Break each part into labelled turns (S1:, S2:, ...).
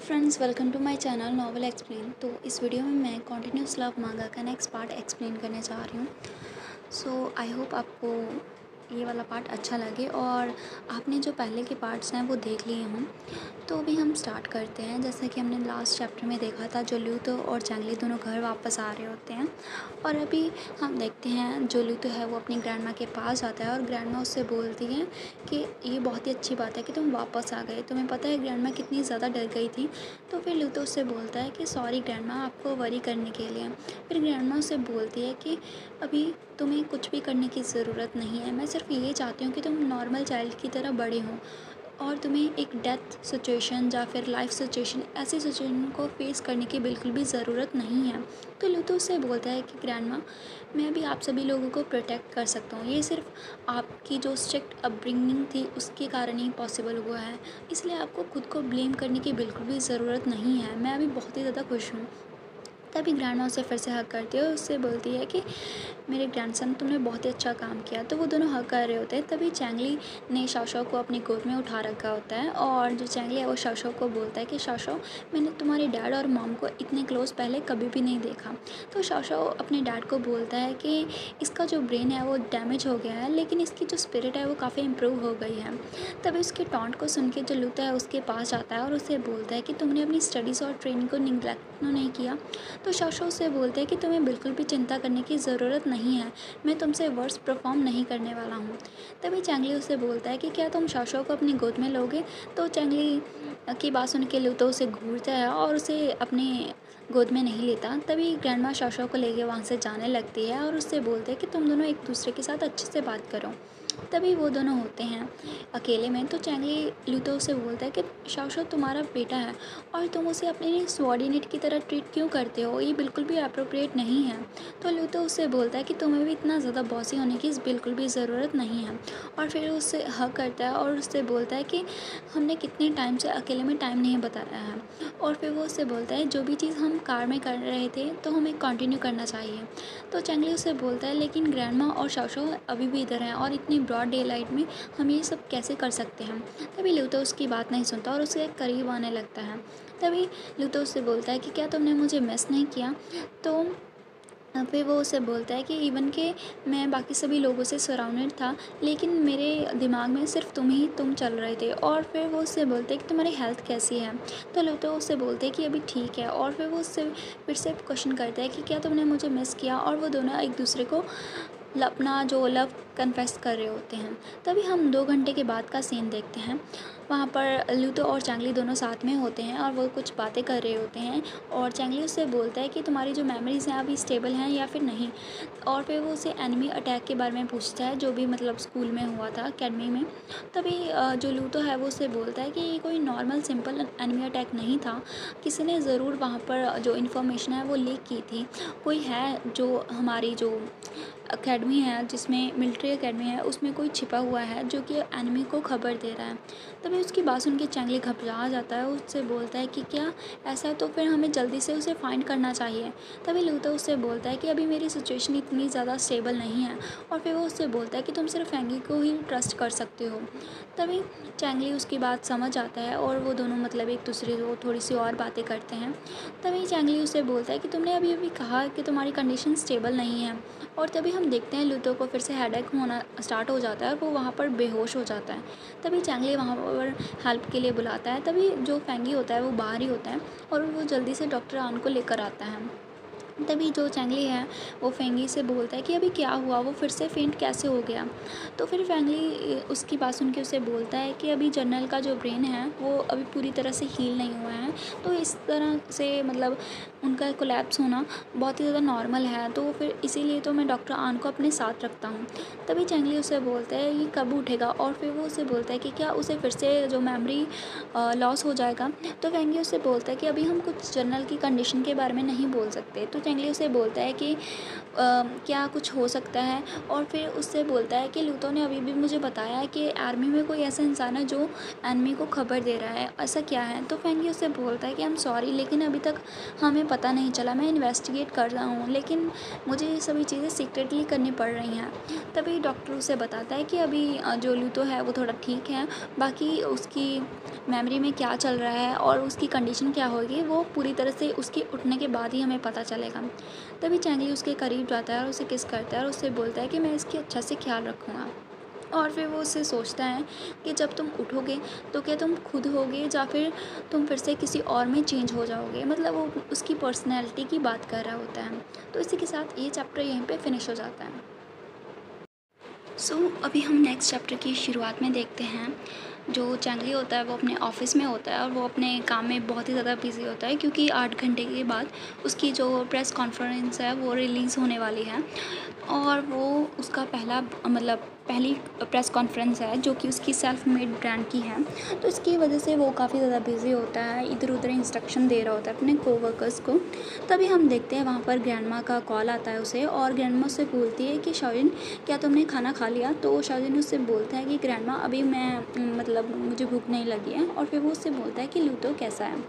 S1: Friends, welcome to my channel novel explain. तो इस video में मैं कॉन्टिन्यूस लव मांगा का नेक्स्ट पार्ट एक्सप्लेन करने जा रही हूँ। सो आई होप आपको ये वाला पार्ट अच्छा लगे और आपने जो पहले के पार्ट्स हैं वो देख लिए हों। तो अभी हम स्टार्ट करते हैं। जैसा कि हमने लास्ट चैप्टर में देखा था, जो ल्यूतो और चैंगली दोनों घर वापस आ रहे होते हैं और अभी हम देखते हैं जो ल्यूतो है वो अपनी ग्रैंड माँ के पास जाता है और ग्रैंड माँ उससे बोलती है कि ये बहुत ही अच्छी बात है कि तुम वापस आ गए। तुम्हें पता है ग्रैंड माँ कितनी ज़्यादा डर गई थी। तो फिर ल्यूतो उससे बोलता है कि सॉरी ग्रैंड माँ, आपको वरी करने के लिए। फिर ग्रैंड माँ उससे बोलती है कि अभी तुम्हें कुछ भी करने की ज़रूरत नहीं है। मैं सिर्फ ये चाहती हूँ कि तुम नॉर्मल चाइल्ड की तरह बड़े हो और तुम्हें एक डेथ सिचुएशन या फिर लाइफ सिचुएशन, ऐसी सिचुएशन को फेस करने की बिल्कुल भी ज़रूरत नहीं है। तो ल्यूतो उससे बोलता है कि ग्रैंड माँ, मैं भी आप सभी लोगों को प्रोटेक्ट कर सकता हूँ। ये सिर्फ आपकी जो स्ट्रिक्ट अपब्रिंगिंग थी उसके कारण ही पॉसिबल हुआ है, इसलिए आपको खुद को ब्लेम करने की बिल्कुल भी ज़रूरत नहीं है। मैं अभी बहुत ही ज़्यादा खुश हूँ। तभी ग्रैंड माँ उसे फिर से हक करती है और उससे बोलती है कि मेरे ग्रैंडसन, तुमने बहुत ही अच्छा काम किया। तो वो दोनों हक कर रहे होते हैं। तभी चैंगली ने शाओशाओ को अपनी गोद में उठा रखा होता है और जो चैंगली है वो शाओशाओ को बोलता है कि शाओशाओ, मैंने तुम्हारे डैड और मॉम को इतने क्लोज पहले कभी भी नहीं देखा। तो शाओशाओ अपने डैड को बोलता है कि इसका जो ब्रेन है वो डैमेज हो गया है, लेकिन इसकी जो स्पिरिट है वो काफ़ी इम्प्रूव हो गई है। तभी उसके टॉन्ट को सुन के जो ल्यूतो है उसके पास जाता है और उसे बोलता है कि तुमने अपनी स्टडीज़ और ट्रेनिंग को निगलेक्ट नहीं किया। तो शाओशाओ उससे बोलते हैं कि तुम्हें बिल्कुल भी चिंता करने की ज़रूरत नहीं है, मैं तुमसे वर्स परफॉर्म नहीं करने वाला हूँ। तभी चैंगली उससे बोलता है कि क्या तुम शाओशाओ को अपनी गोद में लोगे। तो चैंगली की बात सुन के ल्यूतो उसे घूरता है और उसे अपने गोद में नहीं लेता। तभी ग्रैंड माँ शाओशाओ को लेके वहाँ से जाने लगती है और उससे बोलते हैं कि तुम दोनों एक दूसरे के साथ अच्छे से बात करो। तभी वो दोनों होते हैं अकेले में। तो चैंगली ल्यूतो से बोलता है कि शाओशाओ तुम्हारा बेटा है और तुम उसे अपने सबॉर्डिनेट की तरह ट्रीट क्यों करते हो, ये बिल्कुल भी अप्रोप्रिएट नहीं है। तो ल्यूतो उससे बोलता है कि तुम्हें भी इतना ज़्यादा बॉसी होने की बिल्कुल भी ज़रूरत नहीं है और फिर उससे हक करता है और उससे बोलता है कि हमने कितने टाइम से अकेले में टाइम नहीं बताया है। और फिर वो उससे बोलता है जो भी चीज़ हम कार में कर रहे थे तो हमें कंटिन्यू करना चाहिए। तो चैंगली उससे बोलता है लेकिन ग्रैंड माँ और शाओशाओ अभी भी इधर हैं और इतनी ब्रॉड डे लाइट में हम ये सब कैसे कर सकते हैं। तभी ल्यूतो उसकी बात नहीं सुनता और उसके करीब आने लगता है। तभी ल्यूतो उससे बोलता है कि क्या तुमने मुझे मिस नहीं किया। तो फिर वो उससे बोलता है कि इवन के मैं बाकी सभी लोगों से सराउंडेड था, लेकिन मेरे दिमाग में सिर्फ तुम चल रहे थे। और फिर वो उससे बोलते हैं कि तुम्हारी हेल्थ कैसी है। तो ल्यूतो उससे बोलते हैं कि अभी ठीक है। और फिर वो उससे फिर से क्वेश्चन करता है कि क्या तुमने मुझे मिस किया। और वो दोनों एक दूसरे को अपना जो लव कन्फेस कर रहे होते हैं। तभी हम 2 घंटे के बाद का सीन देखते हैं। वहाँ पर ल्यूतो और चैंगली दोनों साथ में होते हैं और वो कुछ बातें कर रहे होते हैं और चैंगली उससे बोलता है कि तुम्हारी जो मेमोरीज़ हैं अभी स्टेबल हैं या फिर नहीं। और फिर वो उसे एनिमी अटैक के बारे में पूछता है जो भी मतलब स्कूल में हुआ था, अकेडमी में। तभी जो ल्यूतो है वो उससे बोलता है कि ये कोई नॉर्मल सिंपल एनिमी अटैक नहीं था, किसी ने ज़रूर वहाँ पर जो इन्फॉर्मेशन है वो लीक की थी। कोई है जो हमारी जो अकेडमी है, जिसमें मिलिट्री अकेडमी है, उसमें कोई छिपा हुआ है जो कि एनिमी को खबर दे रहा है। तभी उसकी बात सुन के चैंगली घबरा जाता है, उससे बोलता है कि क्या ऐसा है तो फिर हमें जल्दी से उसे फाइंड करना चाहिए। तभी ल्यूतो उससे बोलता है कि अभी मेरी सिचुएशन इतनी ज़्यादा स्टेबल नहीं है। और फिर वो उससे बोलता है कि तुम सिर्फ फेंगी को ही ट्रस्ट कर सकते हो। तभी चैंगली उसकी बात समझ आता है और वो दोनों मतलब एक दूसरे को थोड़ी सी और बातें करते हैं। तभी चैंगली उससे बोलता है कि तुमने अभी अभी कहा कि तुम्हारी कंडीशन स्टेबल नहीं है। और तभी हम देखते हैं ल्यूतो को फिर से हेडेक होना स्टार्ट हो जाता है और वो वहाँ पर बेहोश हो जाता है। तभी चैंगली वहाँ पर हेल्प के लिए बुलाता है। तभी जो फेंगी होता है वो बाहर ही होता है और वो जल्दी से डॉक्टर आन को लेकर आता है। तभी जो चैंगली है वो फेंगी से बोलता है कि अभी क्या हुआ, वो फिर से फेंट कैसे हो गया। तो फिर फेंगली उसकी बात सुन के उसे बोलता है कि अभी जनरल का जो ब्रेन है वो अभी पूरी तरह से हील नहीं हुआ है, तो इस तरह से मतलब उनका कोलैप्स होना बहुत ही ज़्यादा नॉर्मल है। तो फिर इसीलिए तो मैं डॉक्टर आन को अपने साथ रखता हूँ। तभी चैंगली उसे बोलता है ये कब उठेगा। और फिर वो उसे बोलता है कि क्या उसे फिर से जो मेमोरी लॉस हो जाएगा। तो फेंगी उससे बोलता है कि अभी हम कुछ जनरल की कंडीशन के बारे में नहीं बोल सकते। तो चैंगली उसे बोलता है कि क्या कुछ हो सकता है, और फिर उससे बोलता है कि लूतो ने अभी भी मुझे बताया कि आर्मी में कोई ऐसा इंसान है जो एनिमी को खबर दे रहा है, ऐसा क्या है। तो फेंगी उससे बोलता है कि आई एम सॉरी, लेकिन अभी तक हमें पता नहीं चला, मैं इन्वेस्टिगेट कर रहा हूँ, लेकिन मुझे ये सभी चीज़ें सीक्रेटली करनी पड़ रही हैं। तभी डॉक्टर उसे बताता है कि अभी जो लूतो है वो थोड़ा ठीक है, बाकी उसकी मेमोरी में क्या चल रहा है और उसकी कंडीशन क्या होगी वो पूरी तरह से उसके उठने के बाद ही हमें पता चलेगा। तभी चैंगली उसके करीब जाता है और उसे किस करता है और उससे बोलता है कि मैं इसकी अच्छा से ख्याल रखूँगा। और फिर वो उससे सोचता है कि जब तुम उठोगे तो क्या तुम खुद होगे या फिर तुम फिर से किसी और में चेंज हो जाओगे, मतलब वो उसकी पर्सनैलिटी की बात कर रहा होता है। तो इसी के साथ ये चैप्टर यहीं पे फिनिश हो जाता है। अभी हम नेक्स्ट चैप्टर की शुरुआत में देखते हैं। जो चैंगली होता है वो अपने ऑफिस में होता है और वो अपने काम में बहुत ही ज़्यादा बिजी होता है, क्योंकि 8 घंटे के बाद उसकी जो प्रेस कॉन्फ्रेंस है वो रिलीज़ होने वाली है, और वो उसका पहली प्रेस कॉन्फ्रेंस है जो कि उसकी सेल्फ मेड ब्रांड की है। तो इसकी वजह से वो काफ़ी ज़्यादा बिजी होता है, इधर उधर इंस्ट्रक्शन दे रहा होता है अपने कोवर्कर्स को। तभी हम देखते हैं वहाँ पर ग्रैंडमा का कॉल आता है उसे, और ग्रैंडमा उससे बोलती है कि शाओजिन क्या तुमने खाना खा लिया। तो शाओजिन उससे बोलता है कि ग्रैंडमा अभी मुझे भूख नहीं लगी है। और फिर वो उससे बोलता है कि लूतो कैसा है।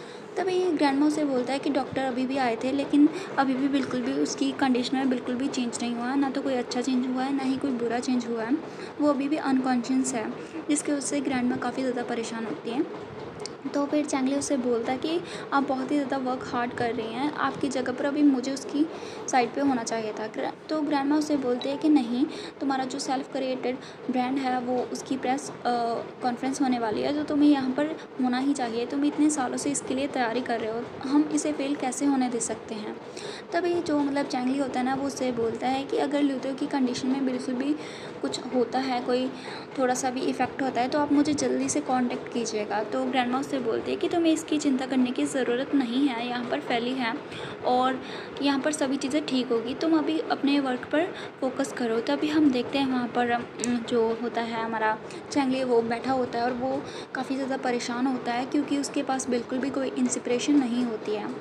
S1: तभी ग्रैंडमा उसे बोलता है कि डॉक्टर अभी भी आए थे, लेकिन अभी भी बिल्कुल भी उसकी कंडीशन में बिल्कुल भी चेंज नहीं हुआ है, ना तो कोई अच्छा चेंज हुआ है ना ही कोई बुरा चेंज हुआ है, वो अभी भी अनकॉन्शियस है, जिसकी वजह से ग्रैंडमा काफ़ी ज़्यादा परेशान होती है। तो फिर चैंगली उससे बोलता है कि आप बहुत ही ज़्यादा वर्क हार्ड कर रही हैं, आपकी जगह पर अभी मुझे उसकी साइड पे होना चाहिए था। तो ग्रैंडमा उसे बोलते हैं कि नहीं, तुम्हारा जो सेल्फ क्रिएटेड ब्रांड है वो उसकी प्रेस कॉन्फ्रेंस होने वाली है, तो तुम्हें यहाँ पर होना ही चाहिए, तुम इतने सालों से इसके लिए तैयारी कर रहे हो, हम इसे फेल कैसे होने दे सकते हैं। तभी जो चैंगली होता है ना वो उससे बोलता है कि अगर लूतो की कंडीशन में बिल्कुल भी कुछ होता है, कोई थोड़ा सा भी इफ़ेक्ट होता है, तो आप मुझे जल्दी से कांटेक्ट कीजिएगा। तो ग्रैंडमा उससे बोलती है कि तुम्हें इसकी चिंता करने की ज़रूरत नहीं है, यहाँ पर फैली है और यहाँ पर सभी चीज़ें ठीक होगी, तुम अभी अपने वर्क पर फोकस करो। तभी हम देखते हैं वहाँ पर जो होता है हमारा चैंगली वो बैठा होता है और वो काफ़ी ज़्यादा परेशान होता है, क्योंकि उसके पास बिल्कुल भी कोई इंस्पिरेशन नहीं होती है।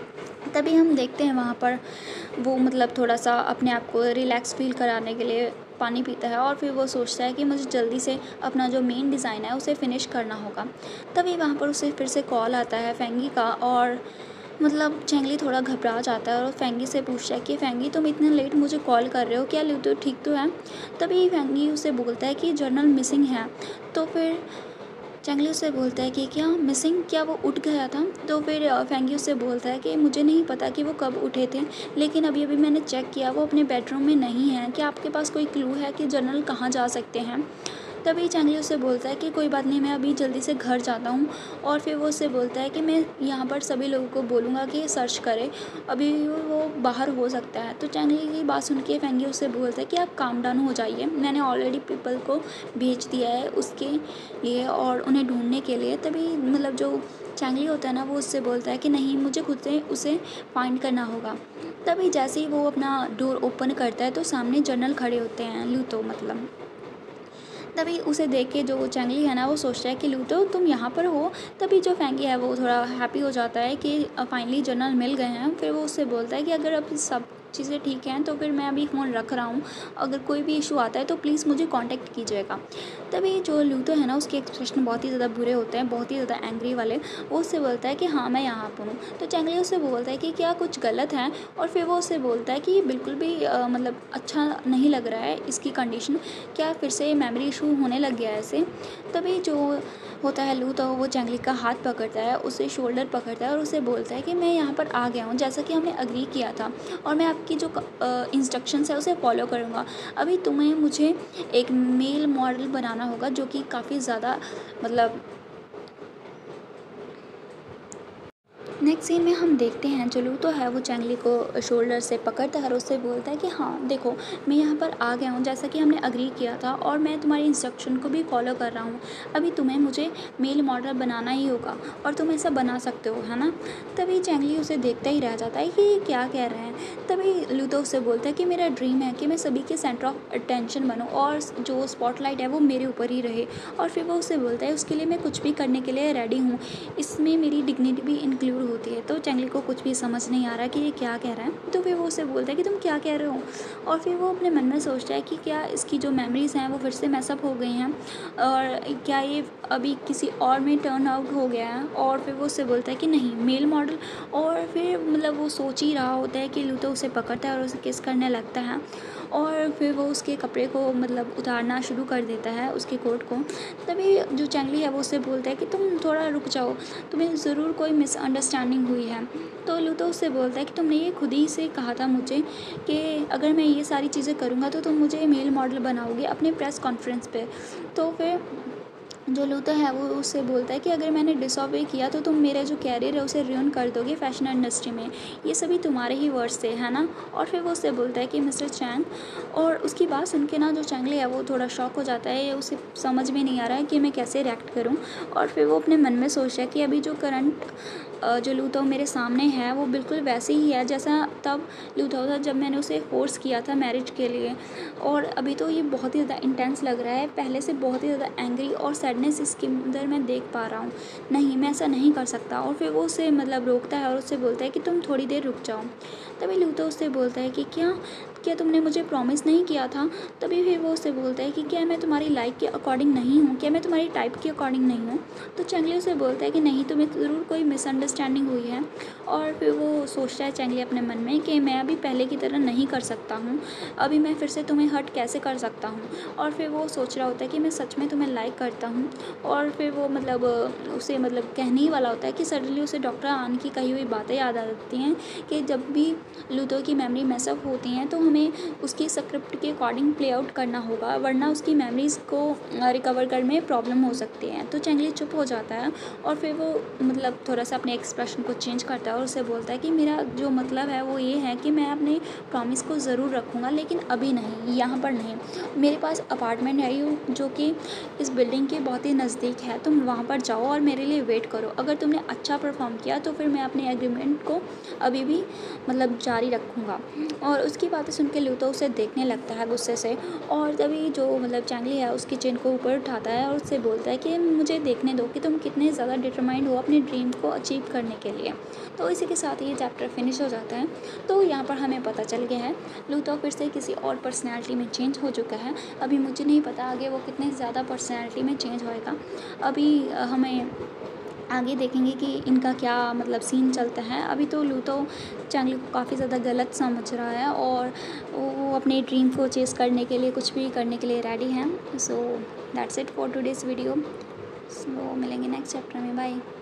S1: तभी हम देखते हैं वहाँ पर वो थोड़ा सा अपने आप को रिलैक्स फील कराने के लिए पानी पीता है, और फिर वो सोचता है कि मुझे जल्दी से अपना जो मेन डिज़ाइन है उसे फिनिश करना होगा। तभी वहाँ पर उसे फिर से कॉल आता है फेंगी का, और चैंगली थोड़ा घबरा जाता है और फेंगी से पूछता है कि फेंगी तुम इतने लेट मुझे कॉल कर रहे हो, क्या लूतो ठीक तो है। तभी फेंगी उसे बोलता है कि जर्नल मिसिंग है। तो फिर चैंगली उससे बोलता है कि क्या मिसिंग, क्या वो उठ गया था। तो फिर फेंगी उससे बोलता है कि मुझे नहीं पता कि वो कब उठे थे, लेकिन अभी अभी मैंने चेक किया वो अपने बेडरूम में नहीं है, क्या आपके पास कोई क्लू है कि जर्नल कहाँ जा सकते हैं। तभी चैंगली उससे बोलता है कि कोई बात नहीं, मैं अभी जल्दी से घर जाता हूँ। और फिर वो उससे बोलता है कि मैं यहाँ पर सभी लोगों को बोलूँगा कि सर्च करें, अभी वो बाहर हो सकता है। तो चैंगली की बात सुन के फेंगी उससे बोलता है कि आप काम डाउन हो जाइए, मैंने ऑलरेडी पीपल को भेज दिया है उसके लिए और उन्हें ढूंढने के लिए। तभी जो चैंगली होता है ना वो उससे बोलता है कि नहीं, मुझे खुद से उसे फाइंड करना होगा। तभी जैसे ही वो अपना डोर ओपन करता है तो सामने जर्नल खड़े होते हैं, लूतो तभी उसे देख के जो चैंगली है ना वो सोचता है कि लूतो तुम यहाँ पर हो। तभी जो फेंगी है वो थोड़ा हैप्पी हो जाता है कि फाइनली जर्नल मिल गए हैं। फिर वो उससे बोलता है कि अगर अब सब चीज़ें ठीक हैं तो फिर मैं अभी फ़ोन रख रहा हूँ, अगर कोई भी इशू आता है तो प्लीज़ मुझे कांटेक्ट कीजिएगा। तभी जो लूतो है ना उसके एक्सप्रेशन बहुत ही ज़्यादा बुरे होते हैं, बहुत ही ज़्यादा एंग्री वाले। वो उससे बोलता है कि हाँ मैं यहाँ पर हूँ। तो चैंगली उससे बोलता है कि क्या कुछ गलत है, और फिर वो उससे बोलता है कि बिल्कुल भी अच्छा नहीं लग रहा है इसकी कंडीशन, क्या फिर से मेमोरी इशू होने लग गया है ऐसे। तभी जो होता है लूतो वो चैंगली का हाथ पकड़ता है, उसे शोल्डर पकड़ता है और उसे बोलता है कि मैं यहाँ पर आ गया हूँ जैसा कि हमने अग्री किया था, और मैं आपकी जो इंस्ट्रक्शंस है उसे फॉलो करूँगा। अभी तुम्हें मुझे एक मेल मॉडल बनाना होगा जो कि काफ़ी ज़्यादा नेक्स्ट सीन में हम देखते हैं जो लूतो है वो चैंगली को शोल्डर से पकड़ता है और उससे बोलता है कि हाँ देखो, मैं यहाँ पर आ गया हूँ जैसा कि हमने अग्री किया था, और मैं तुम्हारी इंस्ट्रक्शन को भी फॉलो कर रहा हूँ। अभी तुम्हें मुझे मेल मॉडल बनाना ही होगा और तुम ऐसा बना सकते हो, है ना। तभी चैंगली उसे देखता ही रह जाता है कि ये क्या कह रहे हैं। तभी लूतो उससे बोलता है कि मेरा ड्रीम है कि मैं सभी के सेंटर ऑफ अटेंशन बनूँ और जो स्पॉटलाइट है वो मेरे ऊपर ही रहे। और फिर वो उससे बोलता है उसके लिए मैं कुछ भी करने के लिए रेडी हूँ, इसमें मेरी डिग्निटी भी इंक्लूड होती है। तो चैंगली को कुछ भी समझ नहीं आ रहा कि ये क्या कह रहा है। तो फिर वो उससे बोलता है कि तुम क्या कह रहे हो, और फिर वो अपने मन में सोचता है कि क्या इसकी जो मेमोरीज़ हैं वो फिर से मैसअप हो गई हैं, और क्या ये अभी किसी और में टर्न आउट हो गया है। और फिर वो उससे बोलता है कि नहीं, मेल मॉडल। और फिर मतलब वो सोच ही रहा होता है कि लूथो उसे पकड़ता है और उसे किस करने लगता है, और फिर वो उसके कपड़े को मतलब उतारना शुरू कर देता है, उसके कोट को। तभी जो चैंगली है वो उससे बोलता है कि तुम थोड़ा रुक जाओ, तुम्हें ज़रूर कोई मिसअंडरस्टैंडिंग हुई है। तो लूथो उससे बोलता है कि तुमने ये खुद ही से कहा था मुझे कि अगर मैं ये सारी चीज़ें करूँगा तो तुम मुझे मेल मॉडल बनाओगे अपने प्रेस कॉन्फ्रेंस पे। तो फिर जो लूथर है वो उससे बोलता है कि अगर मैंने डिसऑबे किया तो तुम मेरा जो कैरियर है उसे रुइन कर दोगे फैशन इंडस्ट्री में, ये सभी तुम्हारे ही वर्ड्स थे, है ना। और फिर वो उससे बोलता है कि मिस्टर चैंग, और उसकी बात सुन के ना जो चैंगली है वो थोड़ा शॉक हो जाता है, उसे समझ में नहीं आ रहा है कि मैं कैसे रिएक्ट करूँ। और फिर वो अपने मन में सोचता है कि अभी जो करंट जो लूथो मेरे सामने है वो बिल्कुल वैसे ही है जैसा तब लूथो था जब मैंने उसे फोर्स किया था मैरिज के लिए। और अभी तो ये बहुत ही ज़्यादा इंटेंस लग रहा है, पहले से बहुत ही ज़्यादा एंग्री और सैडनेस इसके अंदर मैं देख पा रहा हूँ। नहीं, मैं ऐसा नहीं कर सकता। और फिर वो उसे मतलब रोकता है और उससे बोलता है कि तुम थोड़ी देर रुक जाओ। तभी लूथो उससे बोलता है कि क्या क्या तुमने मुझे प्रॉमिस नहीं किया था। तभी फिर वो उससे बोलता है कि क्या मैं तुम्हारी लाइक के अकॉर्डिंग नहीं हूँ, क्या मैं तुम्हारी टाइप के अकॉर्डिंग नहीं हूँ। तो चैंगली उसे बोलता है कि नहीं, तुम्हें ज़रूर कोई मिसअंडरस्टैंडिंग हुई है। और फिर वो सोचता है चैंगली अपने मन में कि मैं अभी पहले की तरह नहीं कर सकता हूँ, अभी मैं फिर से तुम्हें हर्ट कैसे कर सकता हूँ। और फिर वो सोच रहा होता है कि मैं सच में तुम्हें लाइक करता हूँ। और फिर वो मतलब उसे मतलब कहने ही वाला होता है कि सडनली उसे डॉक्टर आन की कही हुई बातें याद आ जाती हैं कि जब भी लूथो की मेमोरी मैसअप होती हैं तो हमें उसकी स्क्रिप्ट के अकॉर्डिंग प्ले आउट करना होगा, वरना उसकी मेमोरीज़ को रिकवर करने में प्रॉब्लम हो सकती है। तो चैंगली चुप हो जाता है और फिर वो मतलब थोड़ा सा अपने एक्सप्रेशन को चेंज करता है और उसे बोलता है कि मेरा जो मतलब है वो ये है कि मैं अपने प्रॉमिस को ज़रूर रखूँगा, लेकिन अभी नहीं, यहाँ पर नहीं। मेरे पास अपार्टमेंट है जो कि इस बिल्डिंग के बहुत ही नज़दीक है, तुम वहाँ पर जाओ और मेरे लिए वेट करो। अगर तुमने अच्छा परफॉर्म किया तो फिर मैं अपने एग्रीमेंट को अभी भी मतलब जारी रखूँगा। और उसकी बातें सुन के लूथो उसे देखने लगता है गुस्से से, और तभी जो मतलब चैंगली है उसकी चिन को ऊपर उठाता है और उससे बोलता है कि मुझे देखने दो कि तुम कितने ज़्यादा डिटरमाइंड हो अपने ड्रीम को अचीव करने के लिए। तो इसी के साथ ये चैप्टर फिनिश हो जाता है। तो यहाँ पर हमें पता चल गया है लूथो फिर से किसी और पर्सनैलिटी में चेंज हो चुका है। अभी मुझे नहीं पता आगे वो कितने ज़्यादा पर्सनैलिटी में चेंज होएगा। अभी हमें आगे देखेंगे कि इनका क्या मतलब सीन चलता है। अभी तो लूथो चैंगली को काफ़ी ज़्यादा गलत समझ रहा है और वो अपने ड्रीम को चेस करने के लिए कुछ भी करने के लिए रेडी हैं। So that's it for today's video. So मिलेंगे नेक्स्ट चैप्टर में। बाय।